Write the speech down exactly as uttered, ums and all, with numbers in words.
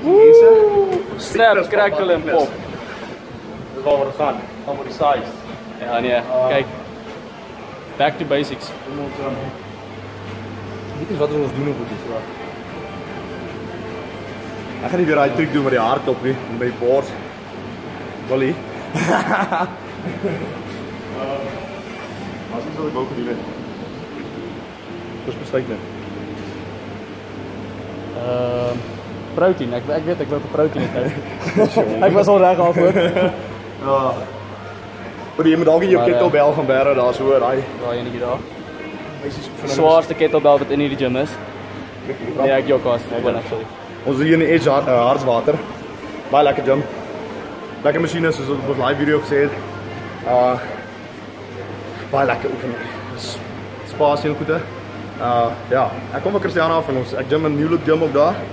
Snap, crackle en pop. Dis waar we gaan. Gaan voor die size. Ja nee, kijk. Back to basics. Dit is wat we ons doen op die slag. Ek gaan nie weer daai truc doen met die hardop nie, by die bors. Willie. Wat is wat ek wou gedoen het? Dis besluit net. Ehm protein, ek ek weet ek wou vir protein het. Ek was al reg af hoor. Ja. Maar jy moet dalk in jou kettlebell gaan bære daar so daai daai enetjie daar. Swaarste kettlebell wat in hierdie gym is. Nee, ek jok as, nee, sorry. Ons is hier in die Edge uh, Hartswater. Baie lekker gym. Lekker masjiene soos wat op ons live video gesê het. Uh baie lekker oefening. Dis spasie en goede. Uh ja, ek kom by Christiana af en ons ek gym in New Look gym ook daar.